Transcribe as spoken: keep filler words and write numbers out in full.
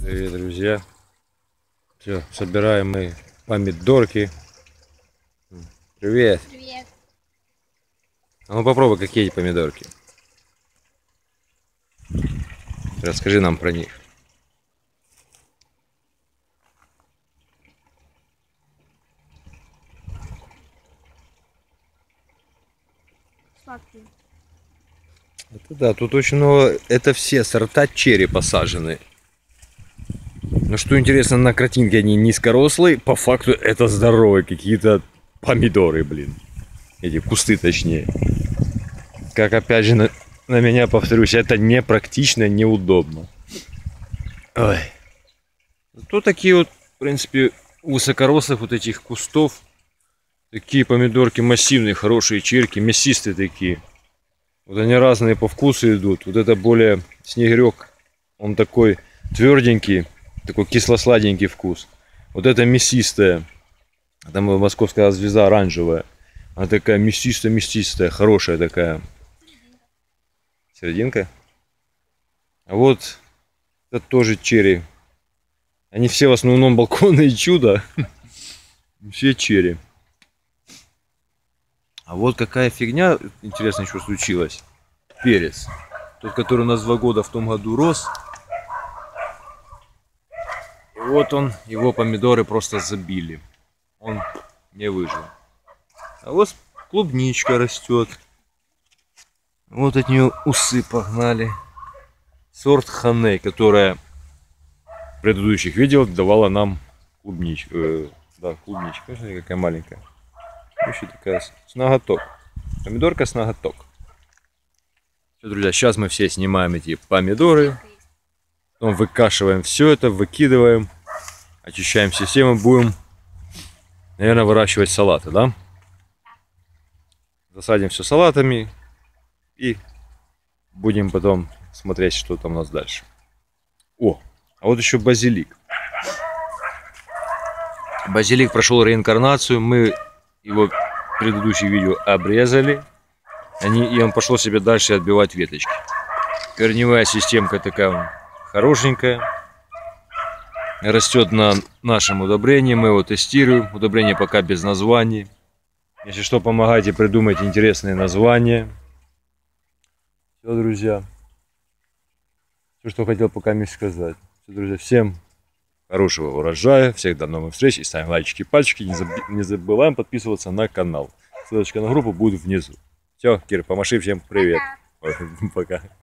Привет, друзья. Все, собираем мы помидорки. Привет. Привет. А ну попробуй, какие эти помидорки. Расскажи нам про них. Сладкий. Это да, тут очень много. Это все сорта черри посажены. Но что интересно, на картинке они низкорослые, по факту это здоровые какие-то помидоры, блин. Эти кусты, точнее. Как опять же на, на меня, повторюсь, это непрактично, неудобно. Ой. Тут такие вот, в принципе, высокорослых вот этих кустов. Такие помидорки массивные, хорошие черки, мясистые такие. Вот они разные по вкусу идут. Вот это более снегирек, он такой тверденький, такой кисло-сладенький вкус. Вот это мясистая, там московская звезда оранжевая. Она такая мясистая-мясистая, хорошая такая. Серединка. А вот это тоже черри. Они все в основном балконные чудо. Все черри. А вот какая фигня, интересно, что случилось. Перец. Тот, который у нас два года в том году рос. И вот он, его помидоры просто забили. Он не выжил. А вот клубничка растет. Вот от нее усы погнали. Сорт Ханей, которая в предыдущих видео давала нам клубничку. Э, да, клубничка. Смотрите, какая маленькая. Еще такая с ноготок. Помидорка с ноготок. Все, друзья, сейчас мы все снимаем эти помидоры. Потом выкашиваем все это, выкидываем. Очищаем систему. Будем, наверное, выращивать салаты, да? Засадим все салатами. И будем потом смотреть, что там у нас дальше. О, а вот еще базилик. Базилик прошел реинкарнацию. Мы его в предыдущих видео обрезали. Они, и он пошел себе дальше отбивать веточки. Корневая системка такая хорошенькая. Растет на нашем удобрении. Мы его тестируем. Удобрение пока без названий. Если что, помогайте придумать интересные названия. Все, друзья. Все, что хотел пока мне сказать. Все, друзья, всем хорошего урожая. Всех до новых встреч. И ставим лайчики, пальчики. Не, заб... не забываем подписываться на канал. Ссылочка на группу будет внизу. Все, Кир, помаши всем привет. Пока. Пока.